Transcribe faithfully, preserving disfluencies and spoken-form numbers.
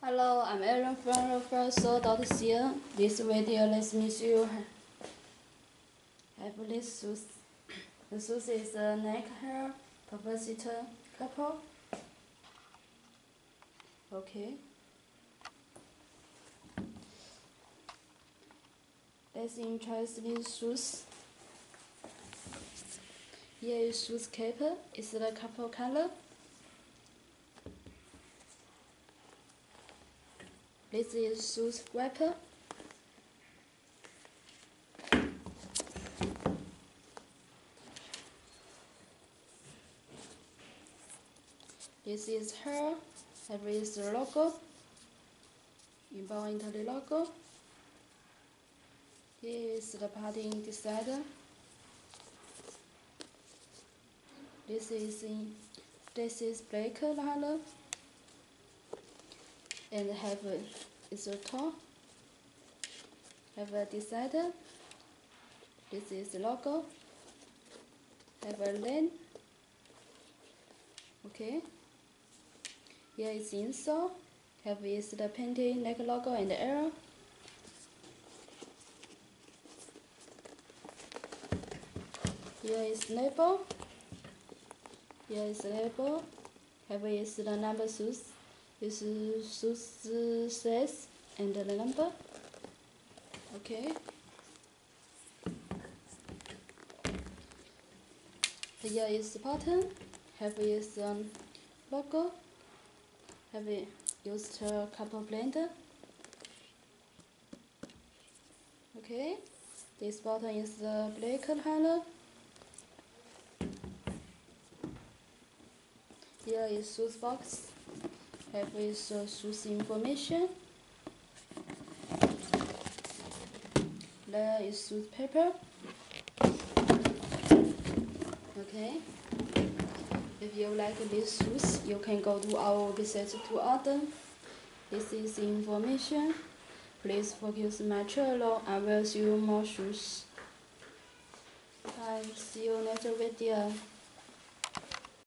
Hello, I'm Aaron from referral.cn. This video lets me show you have this shoes. The shoes is a neck hair capacitor couple. Okay. Let's introduce these shoes. Here is shoes cap. It's the couple color. This is shoes wrapper. This is her. Here is the logo. Inbound into the logo. Here is the padding decider. This is in this is black color. And have a, it's a top. Have a decider. This is the logo. Have a lane. Okay. Here is insole. Have is the painting neck logo and the arrow. Here is label. Here is label. Have is the number shoes. This is shoes size and the number. Okay. Here is the button. Have is um, logo. Have used a couple blender. Okay. This button is the black color. Here is shoes box. Have is uh, shoes information. There is shoes paper. Okay. If you like these shoes, you can go to our website to order. This is information. Please focus my channel. I will show you more shoes. Bye. See you next video.